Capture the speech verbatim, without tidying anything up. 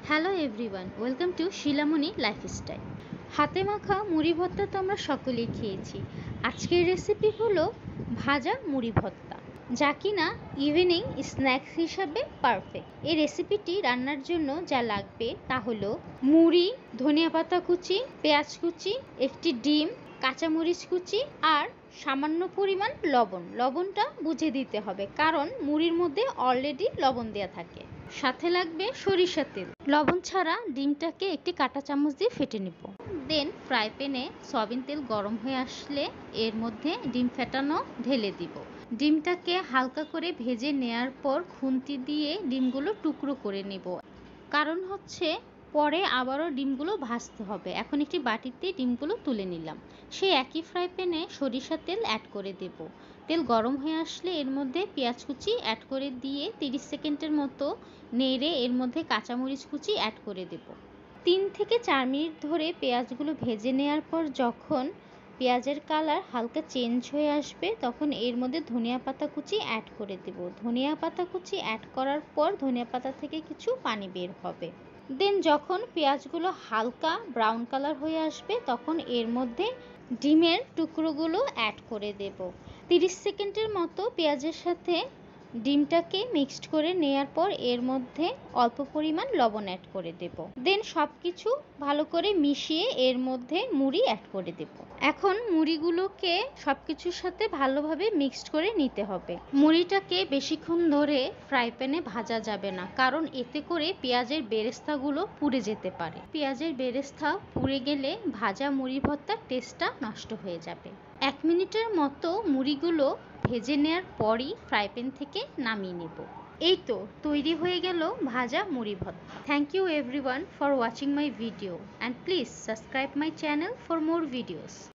Hello everyone, welcome to Shilamoni lifestyle. হাতে মাখা মুড়ি ভর্তা তো আমরা সকলেই খেয়েছি। আজকের রেসিপি হলো ভাজা মুড়ি ভর্তা, যা কিনা ইভিনিং স্ন্যাক্স হিসাবে পারফেক্ট। এই রেসিপিটি রান্নার জন্য যা লাগবে তা হলো মুড়ি, ধনিয়া পাতা কুচি, পেঁয়াজ কুচি, একটি ডিম, কাঁচামরিচ কুচি আর সামান্য পরিমাণ লবণ। লবণটা বুঝে দিতে হবে, কারণ মুড়ির মধ্যে অলরেডি লবণ দেওয়া থাকে। সাথে লাগবে সরিষার তেল। লবণ ছাড়া ডিমটাকে একটি কাঁটা চামচ দিয়ে ফেটে নিব। দেন ফ্রাই প্যানে সয়াবিন তেল গরম হয়ে আসলে এর মধ্যে ডিম ফেটানো ঢেলে দিব। ডিমটাকে হালকা করে ভেজে নেয়ার পর খুন্তি দিয়ে ডিমগুলো টুকরো করে নেব, কারণ হচ্ছে পরে আবারও ডিমগুলো ভাজতে হবে। এখন একটি বাটিতে ডিমগুলো তুলে নিলাম। সেই একই ফ্রাই প্যানে সরিষার তেল অ্যাড করে দেব। তেল গরম হয়ে আসলে এর মধ্যে পেঁয়াজ কুচি অ্যাড করে দিয়ে তিরিশ সেকেন্ডের মতো নেড়ে এর মধ্যে কাঁচামরিচ কুচি অ্যাড করে দেব। তিন থেকে চার মিনিট ধরে পেঁয়াজগুলো ভেজে নেওয়ার পর যখন পেঁয়াজের কালার হালকা চেঞ্জ হয়ে আসবে, তখন এর মধ্যে ধনিয়া পাতা কুচি অ্যাড করে দেব। ধনিয়া পাতা কুচি অ্যাড করার পর ধনিয়া পাতা থেকে কিছু পানি বের হবে। দেন যখন পেঁয়াজগুলো হালকা ব্রাউন কালার হয়ে আসবে, তখন এর মধ্যে ডিমের টুকরোগুলো অ্যাড করে দেব। তিরিশ সেকেন্ডের মতো পেঁয়াজের সাথে ডিমটাকে মিক্সড করে নেয়ার পর এর মধ্যে অল্প পরিমাণ লবণ অ্যাড করে দেব। দেন সব কিছু ভালো করে মিশিয়ে এর মধ্যে মুড়ি অ্যাড করে দেব। এখন মুড়িগুলোকে সব কিছুর সাথে ভালোভাবে মিক্সড করে নিতে হবে। মুড়িটাকে বেশিক্ষণ ধরে ফ্রাই প্যানে ভাজা যাবে না, কারণ এতে করে পেঁয়াজের বেরেস্তাগুলো পুড়ে যেতে পারে। পেঁয়াজের বেরেস্তা পুড়ে গেলে ভাজা মুড়ি ভর্তার টেস্টটা নষ্ট হয়ে যাবে। এক মিনিটের মতো মুড়িগুলো ভেজে নেওয়ার পরই ফ্রাই প্যান থেকে নামিয়ে নেব। এই তো তৈরি হয়ে গেল ভাজা মুড়ি ভর্তা। Thank you everyone for watching my video and please subscribe my channel for more videos.